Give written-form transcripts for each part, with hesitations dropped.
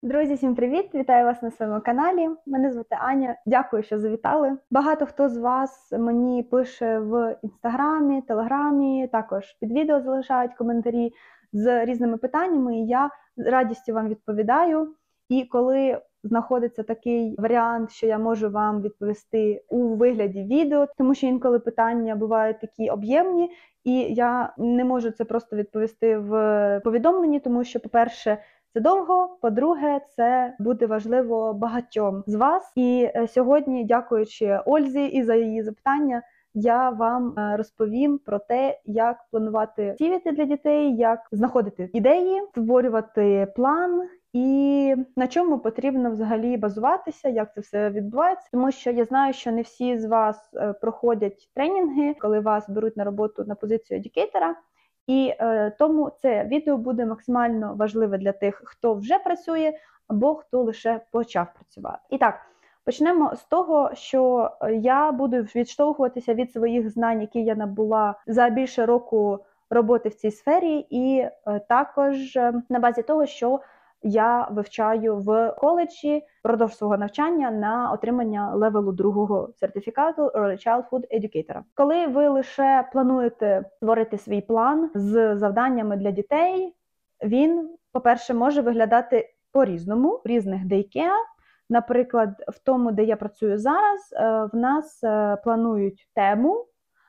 Друзі, всім привіт! Вітаю вас на своєму каналі. Мене звати Аня. Дякую, що завітали. Багато хто з вас мені пише в інстаграмі, телеграмі, також під відео залишають коментарі з різними питаннями, і я з радістю вам відповідаю. І коли знаходиться такий варіант, що я можу вам відповісти у вигляді відео, тому що інколи питання бувають такі об'ємні, і я не можу це просто відповісти в повідомленні, тому що, по-перше, це довго, по-друге, це буде важливо багатьом з вас. І сьогодні, дякуючи Ользі і за її запитання, я вам розповім про те, як планувати активіти для дітей, як знаходити ідеї, створювати план і на чому потрібно взагалі базуватися, як це все відбувається. Тому що я знаю, що не всі з вас проходять тренінги, коли вас беруть на роботу на позицію едюкейтора. І тому це відео буде максимально важливе для тих, хто вже працює або хто лише почав працювати. І так, почнемо з того, що я буду відштовхуватися від своїх знань, які я набула за більше року роботи в цій сфері, і також на базі того, що я вивчаю в коледжі впродовж свого навчання на отримання левелу 2 сертифікату Early Childhood Educator. Коли ви лише плануєте створити свій план з завданнями для дітей, він, по-перше, може виглядати по-різному, в різних дейкеа. Наприклад, в тому, де я працюю зараз, в нас планують тему,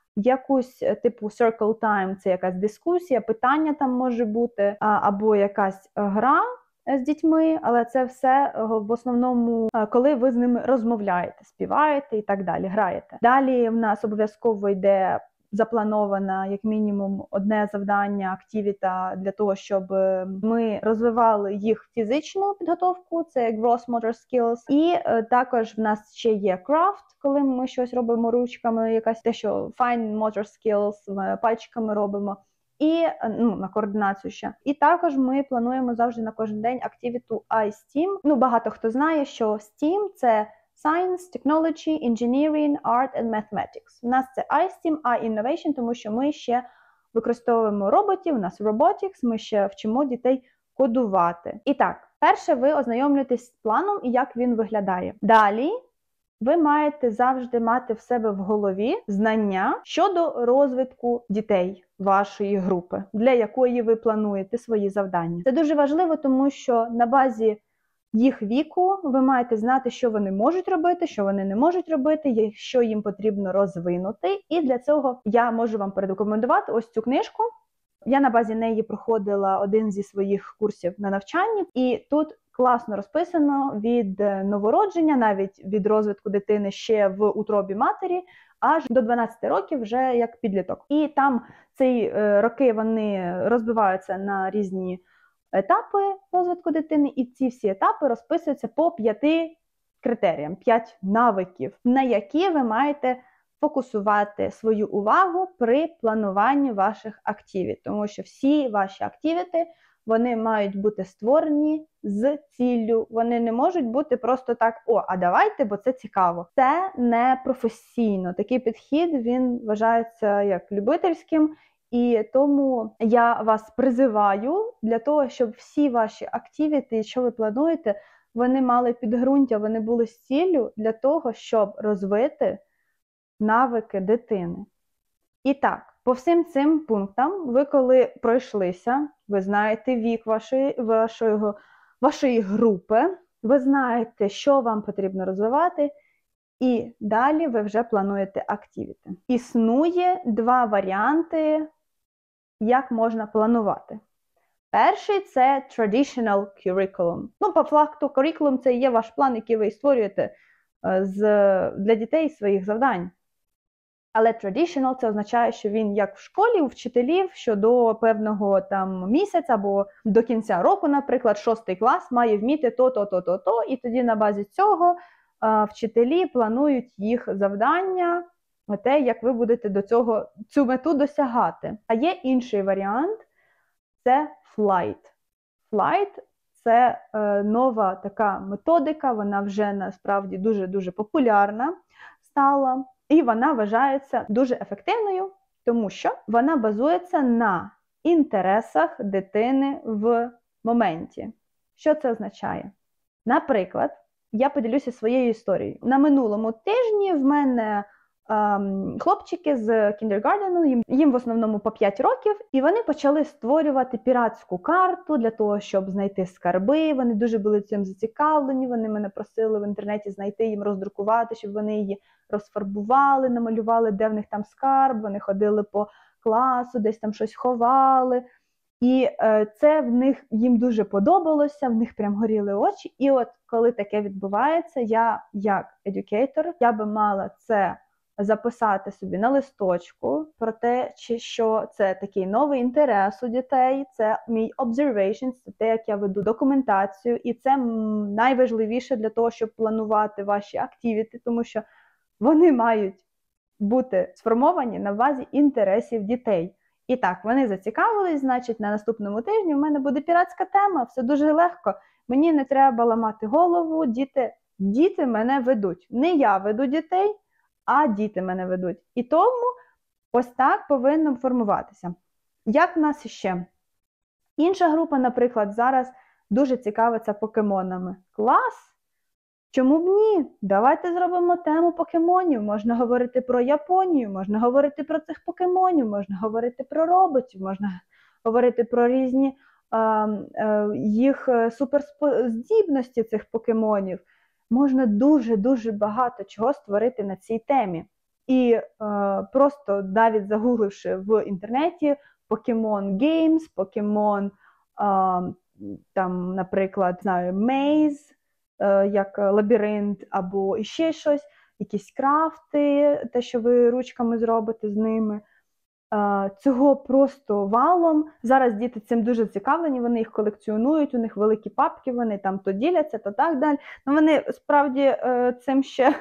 якусь типу circle time, це якась дискусія, питання там може бути, або якась гра з дітьми, але це все в основному, коли ви з ними розмовляєте, співаєте і так далі, граєте. Далі в нас обов'язково йде запланована як мінімум одне завдання, активіта для того, щоб ми розвивали їх фізичну підготовку, це gross motor skills. І також в нас ще є craft, коли ми щось робимо ручками, якась те, що fine motor skills, пальчиками робимо. І на координацію ще. І також ми плануємо завжди на кожен день активіту iSTEAM. Багато хто знає, що STEAM – це Science, Technology, Engineering, Art and Mathematics. У нас це iSTEAM, I-Innovation, тому що ми ще використовуємо роботів, у нас Robotics, ми ще вчимо дітей кодувати. І так, перше ви ознайомлюєтесь з планом і як він виглядає. Далі ви маєте завжди мати в себе в голові знання щодо розвитку дітей вашої групи, для якої ви плануєте свої завдання. Це дуже важливо, тому що на базі їх віку ви маєте знати, що вони можуть робити, що вони не можуть робити, що їм потрібно розвинути. І для цього я можу вам порекомендувати ось цю книжку. Я на базі неї проходила один зі своїх курсів на навчанні, і тут класно розписано від новородження, навіть від розвитку дитини ще в утробі матері, аж до 12 років вже як підліток. І там ці роки вони розбиваються на різні етапи розвитку дитини, і ці всі етапи розписуються по 5 критеріям, 5 навиків, на які ви маєте фокусувати свою увагу при плануванні ваших активіт. Тому що всі ваші активіти, вони мають бути створені з ціллю. Вони не можуть бути просто так, а давайте, бо це цікаво. Це не професійно. Такий підхід, він вважається як любительським. І тому я вас призиваю для того, щоб всі ваші активіти, що ви плануєте, вони мали підґрунтя, вони були з ціллю для того, щоб розвити навики дитини. І так, по всім цим пунктам, ви коли пройшлися, ви знаєте вік вашої групи, ви знаєте, що вам потрібно розвивати, і далі ви вже плануєте активіти. Існує 2 варіанти, як можна планувати. Перший – це traditional curriculum. По факту, curriculum – це є ваш план, який ви створюєте для дітей своїх завдань. Але traditional – це означає, що він як в школі, у вчителів, що до певного місяця або до кінця року, наприклад, 6 клас має вміти то, і тоді на базі цього вчителі планують їх завдання, те, як ви будете цю мету досягати. А є інший варіант – це flight. Flight – це нова така методика, вона вже насправді дуже-дуже популярна стала. І вона вважається дуже ефективною, тому що вона базується на інтересах дитини в моменті. Що це означає? Наприклад, я поділюся своєю історією. На минулому тижні в мене хлопчики з кіндергардену, їм в основному по 5 років, і вони почали створювати піратську карту для того, щоб знайти скарби. Вони дуже були цим зацікавлені, вони мене просили в інтернеті знайти їм, роздрукувати, щоб вони її розфарбували, намалювали, де в них там скарб, вони ходили по класу, десь там щось ховали. І це їм дуже подобалося, в них прям горіли очі. І от коли таке відбувається, я як едюкейтор, я би мала це записати собі на листочку про те, що це такий новий інтерес у дітей, це мій observation, це те, як я веду документацію, і це найважливіше для того, щоб планувати ваші активіти, тому що вони мають бути сформовані на базі інтересів дітей. І так, вони зацікавились, значить, на наступному тижні в мене буде піратська тема, все дуже легко, мені не треба ламати голову, діти мене ведуть. Не я веду дітей, а діти мене ведуть. І тому ось так повинно формуватися. Як в нас ще? Інша група, наприклад, зараз дуже цікавиться покемонами. Клас! Чому б ні? Давайте зробимо тему покемонів. Можна говорити про Японію, можна говорити про цих покемонів, можна говорити про роботів, можна говорити про різні їх суперздібності цих покемонів. Можна дуже-дуже багато чого створити на цій темі. І просто навіть загугливши в інтернеті Pokemon Games, Pokemon, там, наприклад, знаю, Maze, як лабіринт, або ще щось, якісь крафти, те, що ви ручками зробите з ними. Цього просто валом. Зараз діти цим дуже цікавлені, вони їх колекціонують, у них великі папки, вони там то діляться, то так далі. Но вони справді цим ще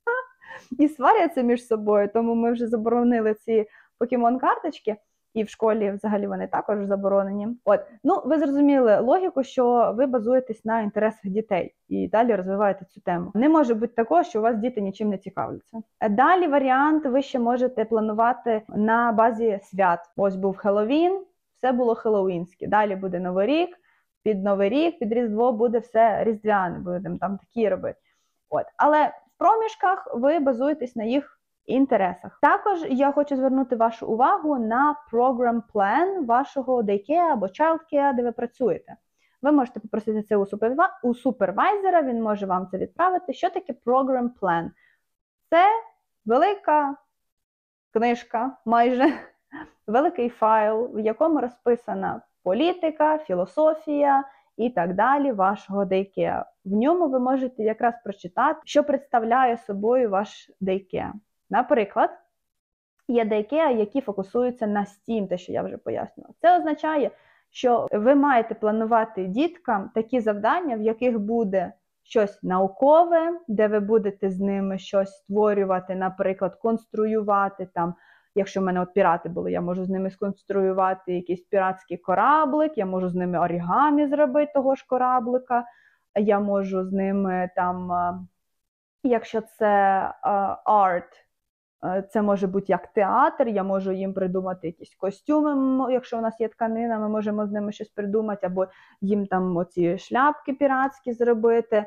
і сваряться між собою, тому ми вже заборонили ці покемон-карточки. І в школі взагалі вони також заборонені. Ви зрозуміли логіку, що ви базуєтесь на інтересах дітей і далі розвиваєте цю тему. Не може бути такого, що у вас діти нічим не цікавляться. Далі варіант ви ще можете планувати на базі свят. Ось був Хеллоуін, все було хеллоуінське. Далі буде Новий рік, під Різдво буде все різдвяне, будемо там такі робити. Але в проміжках ви базуєтесь на їх інтересах. Також я хочу звернути вашу увагу на program plan вашого daycare або childcare, де ви працюєте. Ви можете попросити це у супервайзера, він може вам це відправити. Що таке program plan? Це велика книжка, майже великий файл, в якому розписана політика, філософія і так далі вашого daycare. В ньому ви можете якраз прочитати, що представляє собою ваш daycare. Наприклад, є daycare, які фокусуються на STEAM, те, що я вже пояснювала. Це означає, що ви маєте планувати діткам такі завдання, в яких буде щось наукове, де ви будете з ними щось створювати, наприклад, конструювати там. Якщо в мене пірати були, я можу з ними сконструювати якийсь піратський кораблик, я можу з ними орігамі зробити того ж кораблика, я можу з ними там, якщо це арт, це може бути як театр, я можу їм придумати якісь костюми, якщо у нас є тканина, ми можемо з ними щось придумати, або їм там оці шляпки піратські зробити.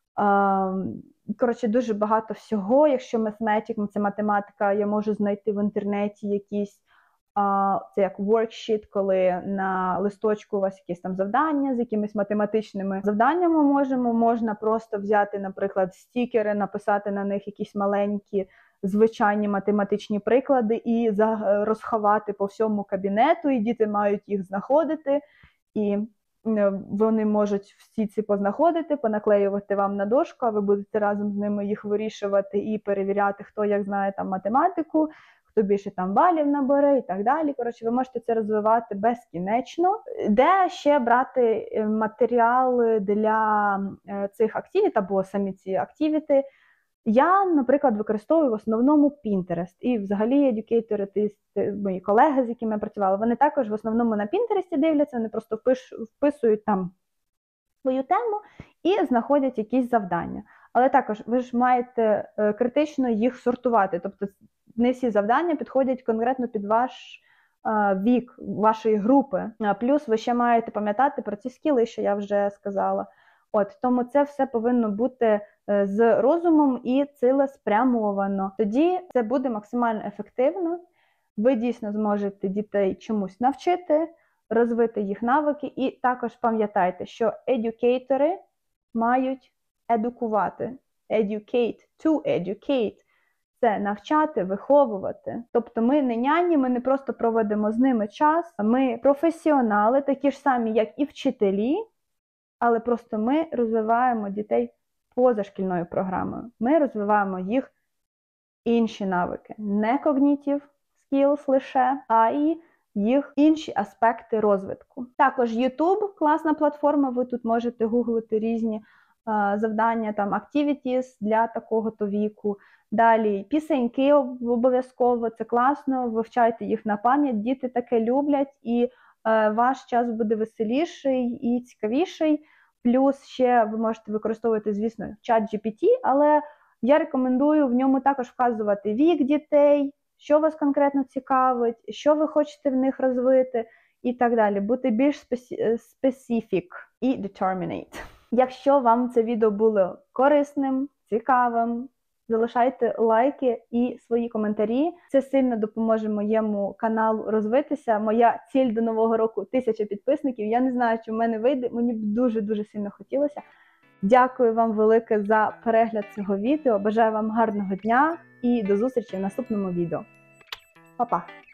Коротше, дуже багато всього. Якщо mathematics, це математика, я можу знайти в інтернеті якісь, це як worksheet, коли на листочку у вас якісь там завдання з якимись математичними завданнями можна просто взяти, наприклад, стікери, написати на них якісь маленькі звичайні математичні приклади і розховати по всьому кабінету, і діти мають їх знаходити, і вони можуть всі ці познаходити, понаклеювати вам на дошку, а ви будете разом з ними їх вирішувати і перевіряти, хто як знає там математику, хто більше там балів набере і так далі. Коротше, ви можете це розвивати безкінечно. Де ще брати матеріали для цих активіт або самі ці активіти? Я, наприклад, використовую в основному Pinterest. І взагалі едюкейтори, мої колеги, з якими я працювала, вони також в основному на Pinterest дивляться, вони просто вписують там свою тему і знаходять якісь завдання. Але також ви ж маєте критично їх сортувати. Тобто не всі завдання підходять конкретно під ваш вік, вашої групи. Плюс ви ще маєте пам'ятати про ці скіли, що я вже сказала. Тому це все повинно бути з розумом і цілеспрямовано. Тоді це буде максимально ефективно. Ви дійсно зможете дітей чомусь навчити, розвити їх навики. І також пам'ятайте, що едюкейтори мають едукувати. Educate, to educate. Це навчати, виховувати. Тобто ми не няні, ми не просто проводимо з ними час, ми професіонали, такі ж самі, як і вчителі, але просто ми розвиваємо дітей поза шкільною програмою. Ми розвиваємо їх інші навики. Не cognitive skills лише, а і їх інші аспекти розвитку. Також YouTube – класна платформа, ви тут можете гуглити різні завдання, там, activities для такого-то віку. Далі пісеньки обов'язково, це класно, вивчайте їх на пам'ять, діти таке люблять, і ваш час буде веселіший і цікавіший. Плюс ще ви можете використовувати, звісно, чат GPT, але я рекомендую в ньому також вказувати вік дітей, що вас конкретно цікавить, що ви хочете в них розвити і так далі. Бути більш specific і determinate. Якщо вам це відео було корисним, цікавим, залишайте лайки і свої коментарі. Це сильно допоможе моєму каналу розвитися. Моя ціль до Нового року – 1000 підписників. Я не знаю, чи в мене вийде, мені б дуже-дуже сильно хотілося. Дякую вам велике за перегляд цього відео. Бажаю вам гарного дня і до зустрічі в наступному відео. Па-па!